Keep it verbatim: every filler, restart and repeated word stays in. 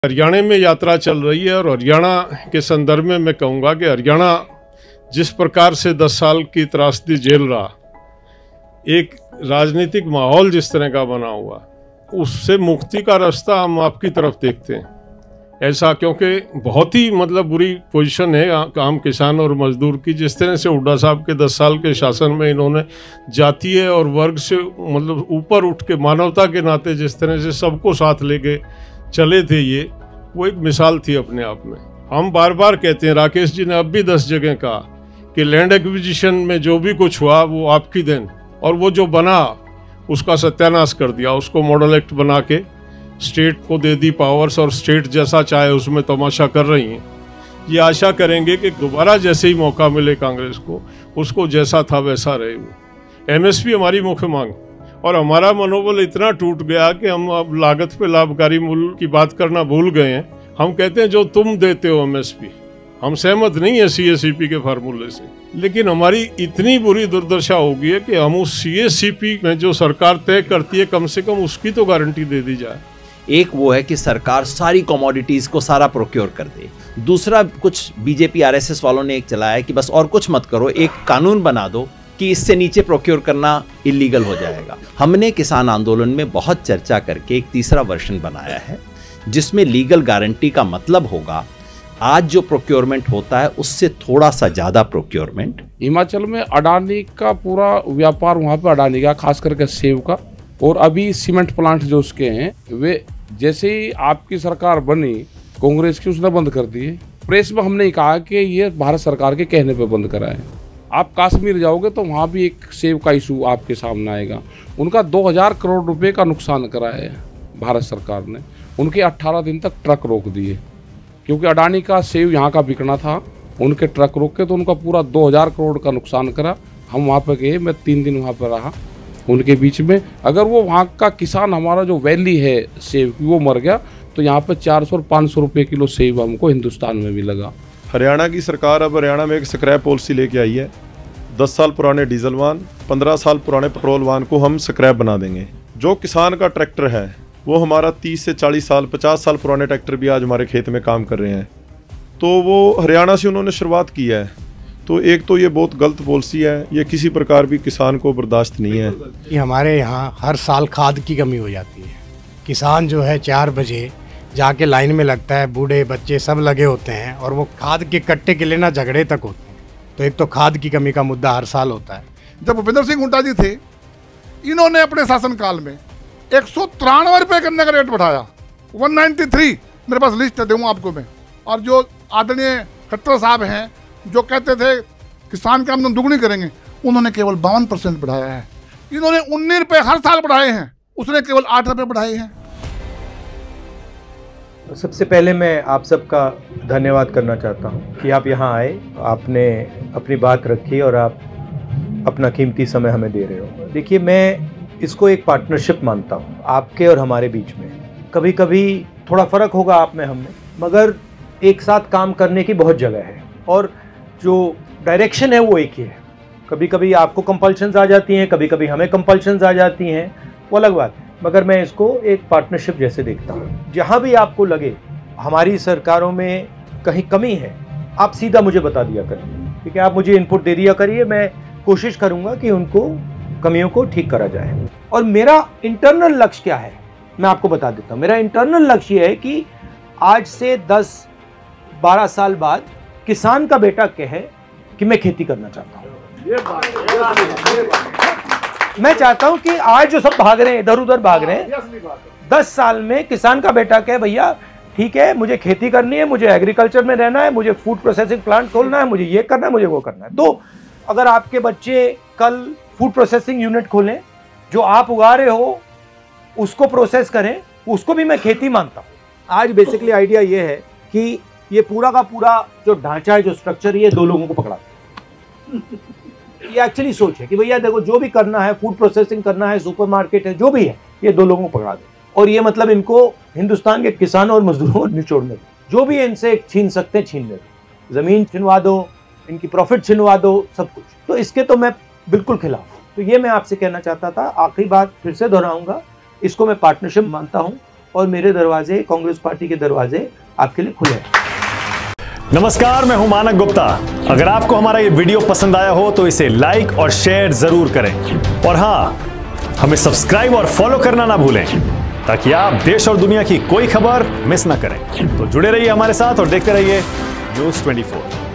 हरियाणा में यात्रा चल रही है और हरियाणा के संदर्भ में मैं कहूँगा कि हरियाणा जिस प्रकार से दस साल की त्रासदी झेल रहा, एक राजनीतिक माहौल जिस तरह का बना हुआ, उससे मुक्ति का रास्ता हम आपकी तरफ देखते हैं। ऐसा क्योंकि बहुत ही मतलब बुरी पोजीशन है आम किसान और मजदूर की। जिस तरह से हुड्डा साहब के दस साल के शासन में इन्होंने जातीय और वर्ग से मतलब ऊपर उठ के मानवता के नाते जिस तरह से सबको साथ लेके चले थे, ये वो एक मिसाल थी अपने आप में। हम बार बार कहते हैं, राकेश जी ने अब भी दस जगह कहा कि लैंड एक्विजिशन में जो भी कुछ हुआ वो आपकी देन, और वो जो बना उसका सत्यानाश कर दिया। उसको मॉडल एक्ट बना के स्टेट को दे दी पावर्स, और स्टेट जैसा चाहे उसमें तमाशा कर रही हैं। ये आशा करेंगे कि दोबारा जैसे ही मौका मिले कांग्रेस को, उसको जैसा था वैसा रहे। वो एमएसपी हमारी मुख्य मांग, और हमारा मनोबल इतना टूट गया कि हम अब लागत पे लाभकारी मूल्य की बात करना भूल गए हैं। हम कहते हैं जो तुम देते हो एमएसपी, हम सहमत नहीं है सीएससीपी के फार्मूले से, लेकिन हमारी इतनी बुरी दुर्दशा होगी है कि हम उस सीएससीपी में जो सरकार तय करती है, कम से कम उसकी तो गारंटी दे दी जाए। एक वो है कि सरकार सारी कमोडिटीज को सारा प्रोक्योर कर दे। दूसरा, कुछ बीजेपी आरएसएस वालों ने एक चलाया है कि बस और कुछ मत करो, एक कानून बना दो कि इससे नीचे प्रोक्योर करना इलीगल हो जाएगा। हमने किसान आंदोलन में बहुत चर्चा करके एक तीसरा वर्जन बनाया है, जिसमें लीगल गारंटी का मतलब होगा आज जो प्रोक्योरमेंट होता है उससे थोड़ा सा ज्यादा प्रोक्योरमेंट। हिमाचल में अडानी का पूरा व्यापार वहाँ पे अडानी का, खास करके सेब का, और अभी सीमेंट प्लांट जो उसके हैं वे जैसे ही आपकी सरकार बनी कांग्रेस की, उसने बंद कर दिए। प्रेस में हमने कहा कि ये भारत सरकार के कहने पे बंद करा है। आप कश्मीर जाओगे तो वहाँ भी एक सेब का इशू आपके सामने आएगा। उनका दो हज़ार करोड़ रुपए का नुकसान करा है भारत सरकार ने। उनके अट्ठारह दिन तक ट्रक रोक दिए, क्योंकि अडानी का सेब यहाँ का बिकना था। उनके ट्रक रोक के तो उनका पूरा दो हज़ार करोड़ का नुकसान करा। हम वहाँ पर गए, मैं तीन दिन वहाँ पर रहा उनके बीच में। अगर वो वहाँ का किसान, हमारा जो वैली है सेब की, वो मर गया तो यहाँ पर चार सौ और पाँच सौ रुपये किलो सेब हमको हिंदुस्तान में भी लगा। हरियाणा की सरकार अब हरियाणा में एक स्क्रैप पॉलिसी लेके आई है। दस साल पुराने डीजल वाहन, पंद्रह साल पुराने पेट्रोल वाहन को हम स्क्रैप बना देंगे। जो किसान का ट्रैक्टर है वो हमारा तीस से चालीस साल, पचास साल पुराने ट्रैक्टर भी आज हमारे खेत में काम कर रहे हैं। तो वो हरियाणा से उन्होंने शुरुआत की है। तो एक तो ये बहुत गलत पॉलिसी है, ये किसी प्रकार भी किसान को बर्दाश्त नहीं है। कि हमारे यहाँ हर साल खाद की कमी हो जाती है। किसान जो है चार बजे जाके लाइन में लगता है, बूढ़े बच्चे सब लगे होते हैं, और वो खाद के कट्टे के लिए ना झगड़े तक होते हैं। तो एक तो खाद की कमी का मुद्दा हर साल होता है। जब भूपेंद्र सिंह हुड्डा जी थे, इन्होंने अपने शासनकाल में एक सौ तिरानवे रुपये करने का रेट बढ़ाया, एक सौ तिरानवे। मेरे पास लिस्ट है, दूंगा आपको मैं। और जो आदरणीय खट्टर साहब हैं, जो कहते थे किसान की आमदनी दुगनी करेंगे, उन्होंने केवल बावन परसेंट बढ़ाया है। इन्होंने उन्नीस रुपये हर साल बढ़ाए हैं, उसने केवल आठ रुपये बढ़ाए हैं। सबसे पहले मैं आप सबका धन्यवाद करना चाहता हूं कि आप यहां आए, आपने अपनी बात रखी और आप अपना कीमती समय हमें दे रहे हो। देखिए, मैं इसको एक पार्टनरशिप मानता हूं आपके और हमारे बीच में। कभी कभी थोड़ा फ़र्क होगा आप में हम में, मगर एक साथ काम करने की बहुत जगह है, और जो डायरेक्शन है वो एक ही है। कभी कभी आपको कंपल्शंस आ जाती हैं, कभी कभी हमें कंपल्शंस आ जाती हैं, वो अलग बात है, मगर मैं इसको एक पार्टनरशिप जैसे देखता हूँ। जहाँ भी आपको लगे हमारी सरकारों में कहीं कमी है, आप सीधा मुझे बता दिया करिए, ठीक है? आप मुझे इनपुट दे दिया करिए, मैं कोशिश करूँगा कि उनको कमियों को ठीक करा जाए। और मेरा इंटरनल लक्ष्य क्या है मैं आपको बता देता हूँ। मेरा इंटरनल लक्ष्य ये है कि आज से दस बारह साल बाद किसान का बेटा कहे कि मैं खेती करना चाहता हूँ। मैं चाहता हूं कि आज जो सब भाग रहे हैं, इधर उधर भाग रहे हैं, दस साल में किसान का बेटा कहे भैया ठीक है, मुझे खेती करनी है, मुझे एग्रीकल्चर में रहना है, मुझे फूड प्रोसेसिंग प्लांट खोलना है, मुझे ये करना है, मुझे वो करना है। तो अगर आपके बच्चे कल फूड प्रोसेसिंग यूनिट खोलें, जो आप उगा रहे हो उसको प्रोसेस करें, उसको भी मैं खेती मानता हूं। आज बेसिकली आइडिया ये है कि ये पूरा का पूरा जो ढांचा है, जो स्ट्रक्चर, ये दो लोगों को पकड़ा ये एक्चुअली सोच है कि भैया देखो, जो भी करना है, फूड प्रोसेसिंग करना है, सुपरमार्केट है, जो भी है, ये दो लोगों को पकड़ा दो। और ये मतलब इनको हिंदुस्तान के किसानों और मजदूरों को निचोड़ने दो। जो भी इनसे छीन सकते हैं छीन ले दो, जमीन छिनवा दो, इनकी प्रॉफिट छिनवा दो, सब कुछ। तो इसके तो मैं बिल्कुल खिलाफ हूँ। तो ये मैं आपसे कहना चाहता था। आखिरी बात फिर से दोहराऊंगा, इसको मैं पार्टनरशिप मानता हूँ, और मेरे दरवाजे, कांग्रेस पार्टी के दरवाजे आपके लिए खुले हैं। नमस्कार, मैं हूं मानक गुप्ता। अगर आपको हमारा ये वीडियो पसंद आया हो तो इसे लाइक और शेयर जरूर करें, और हाँ, हमें सब्सक्राइब और फॉलो करना ना भूलें ताकि आप देश और दुनिया की कोई खबर मिस ना करें। तो जुड़े रहिए हमारे साथ और देखते रहिए न्यूज़ ट्वेंटी फोर।